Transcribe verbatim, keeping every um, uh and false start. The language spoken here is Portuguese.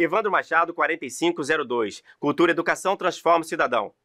Evandro Machado, quarenta e cinco zero dois. Cultura e Educação transforma o cidadão.